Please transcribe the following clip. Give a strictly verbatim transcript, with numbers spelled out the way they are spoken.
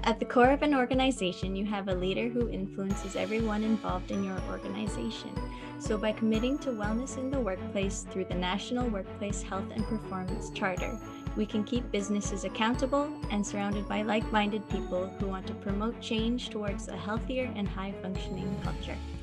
At the core of an organization, you have a leader who influences everyone involved in your organization. So by committing to wellness in the workplace through the National Workplace Health and Performance Charter, we can keep businesses accountable and surrounded by like-minded people who want to promote change towards a healthier and high-functioning culture.